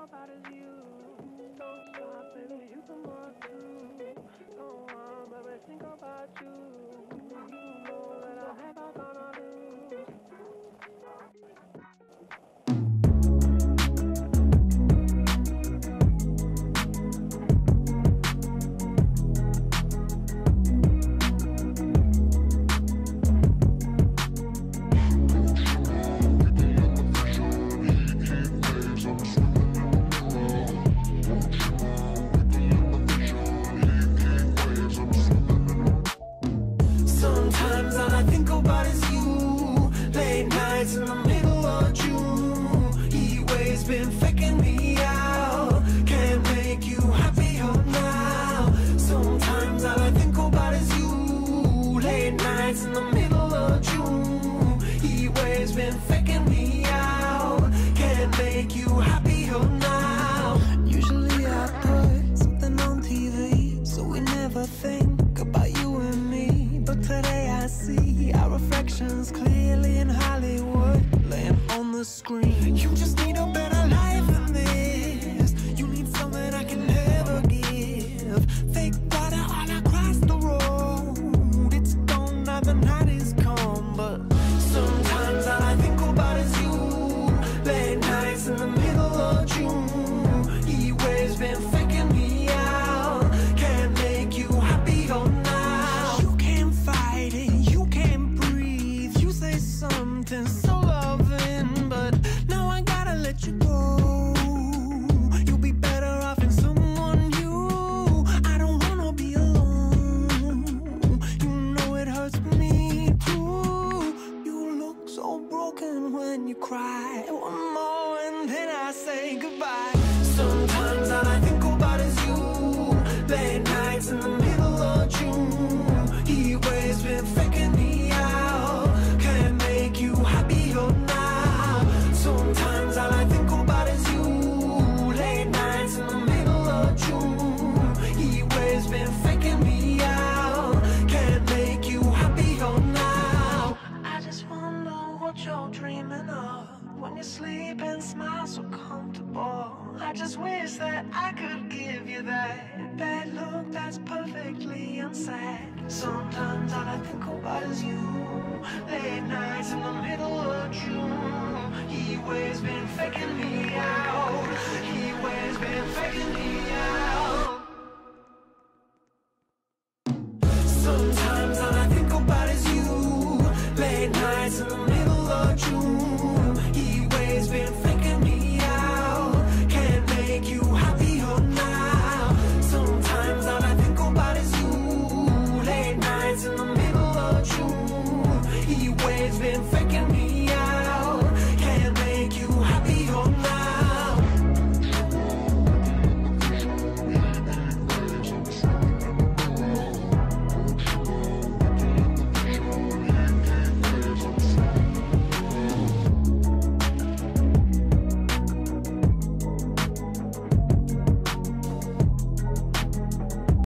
about is you. Don't stop, baby, you can walk too. Go on, baby, think about you. You know that I'm never gonna lose. Sometimes all I think about is you. Late nights in the middle of June. Heat waves been faking me out. Can't make you happier now. Sometimes all I think about is you. Late nights in the middle of June. Heat waves been faking me out. Can't make you happier now. Usually I put something on TV, so we never think about you and me. But today I see our reflections clearly in Hollywood, laying on the screen. You just need a better life than this. You need something I can never give. Fake water all across the road. It's gone now, the night is come. But sometimes all I think about is you. Late nights in the middle of June. Heat waves been faking me out. Can't make you happier now. You can't fight it, you can't breathe. You say something so loving, but now I gotta let you go. You'll be better off in someone new. I don't wanna be alone. You know it hurts me too. You look so broken when you cry. One more and then I say goodbye. Sometimes all I think about is you. Late nights in the middle of June. Heat waves been faking me out. Can't make you happier now. Sometimes all I think about is you. Late nights in the middle of June. Heat waves been faking me out. Can't make you happier now. I just wonder what you're dreaming of when you sleep and smile so comfortable. I just wish that I could give you that bad look that's perfectly unsaid. Sometimes all I think about is you. Late nights in the middle of June. Heat waves been faking me